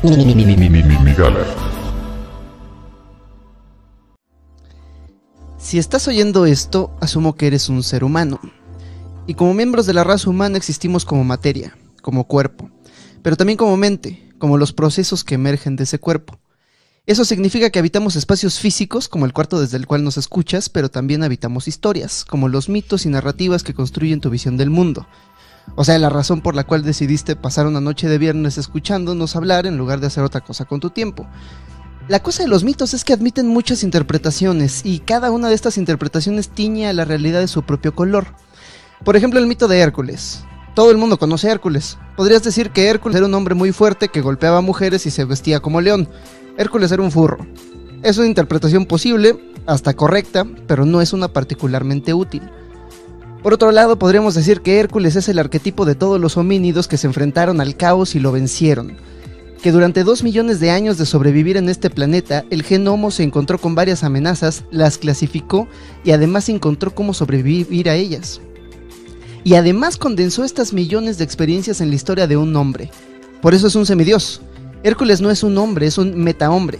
Migala. Si estás oyendo esto, asumo que eres un ser humano. Y como miembros de la raza humana existimos como materia, como cuerpo, pero también como mente, como los procesos que emergen de ese cuerpo. Eso significa que habitamos espacios físicos, como el cuarto desde el cual nos escuchas, pero también habitamos historias, como los mitos y narrativas que construyen tu visión del mundo. O sea, la razón por la cual decidiste pasar una noche de viernes escuchándonos hablar en lugar de hacer otra cosa con tu tiempo. La cosa de los mitos es que admiten muchas interpretaciones, y cada una de estas interpretaciones tiñe a la realidad de su propio color. Por ejemplo, el mito de Hércules. Todo el mundo conoce a Hércules. Podrías decir que Hércules era un hombre muy fuerte que golpeaba a mujeres y se vestía como león. Hércules era un furro. Es una interpretación posible, hasta correcta, pero no es una particularmente útil. Por otro lado, podríamos decir que Hércules es el arquetipo de todos los homínidos que se enfrentaron al caos y lo vencieron. Que durante 2 millones de años de sobrevivir en este planeta, el gen Homo se encontró con varias amenazas, las clasificó y además encontró cómo sobrevivir a ellas. Y además condensó estas millones de experiencias en la historia de un hombre. Por eso es un semidios. Hércules no es un hombre, es un metahombre.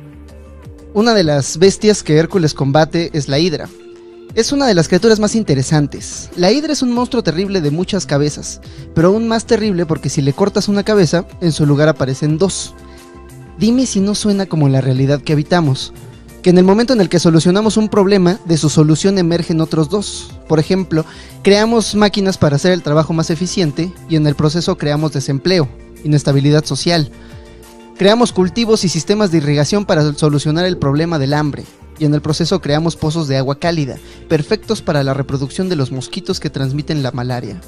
Una de las bestias que Hércules combate es la Hidra. Es una de las criaturas más interesantes. La Hidra es un monstruo terrible de muchas cabezas, pero aún más terrible porque si le cortas una cabeza, en su lugar aparecen 2. Dime si no suena como la realidad que habitamos, que en el momento en el que solucionamos un problema, de su solución emergen otros 2. Por ejemplo, creamos máquinas para hacer el trabajo más eficiente y en el proceso creamos desempleo, inestabilidad social. Creamos cultivos y sistemas de irrigación para solucionar el problema del hambre. Y en el proceso creamos pozos de agua cálida, perfectos para la reproducción de los mosquitos que transmiten la malaria.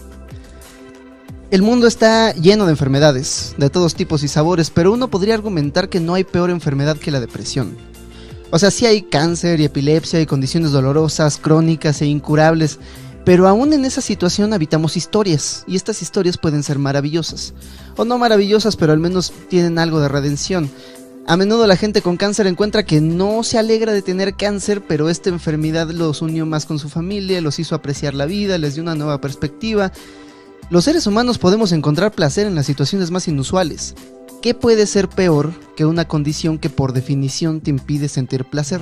El mundo está lleno de enfermedades, de todos tipos y sabores, pero uno podría argumentar que no hay peor enfermedad que la depresión. O sea, sí hay cáncer y epilepsia y condiciones dolorosas, crónicas e incurables, pero aún en esa situación habitamos historias, y estas historias pueden ser maravillosas. O no maravillosas, pero al menos tienen algo de redención. A menudo la gente con cáncer encuentra que no se alegra de tener cáncer, pero esta enfermedad los unió más con su familia, los hizo apreciar la vida, les dio una nueva perspectiva. Los seres humanos podemos encontrar placer en las situaciones más inusuales. ¿Qué puede ser peor que una condición que por definición te impide sentir placer?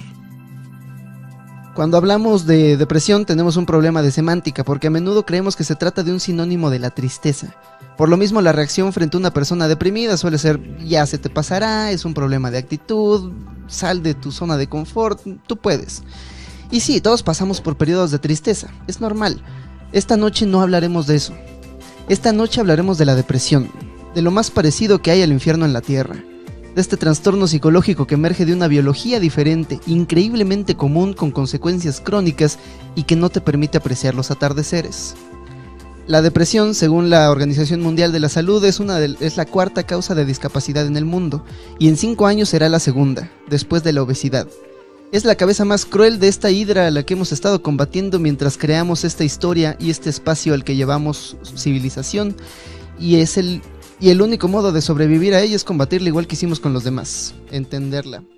Cuando hablamos de depresión tenemos un problema de semántica, porque a menudo creemos que se trata de un sinónimo de la tristeza. Por lo mismo, la reacción frente a una persona deprimida suele ser: ya se te pasará, es un problema de actitud, sal de tu zona de confort, tú puedes. Y sí, todos pasamos por periodos de tristeza, es normal. Esta noche no hablaremos de eso. Esta noche hablaremos de la depresión, de lo más parecido que hay al infierno en la tierra, de este trastorno psicológico que emerge de una biología diferente, increíblemente común, con consecuencias crónicas y que no te permite apreciar los atardeceres. La depresión, según la Organización Mundial de la Salud, es la 4ª causa de discapacidad en el mundo, y en 5 años será la 2ª, después de la obesidad. Es la cabeza más cruel de esta hidra a la que hemos estado combatiendo mientras creamos esta historia y este espacio al que llevamos civilización, y el único modo de sobrevivir a ella es combatirla igual que hicimos con los demás, entenderla.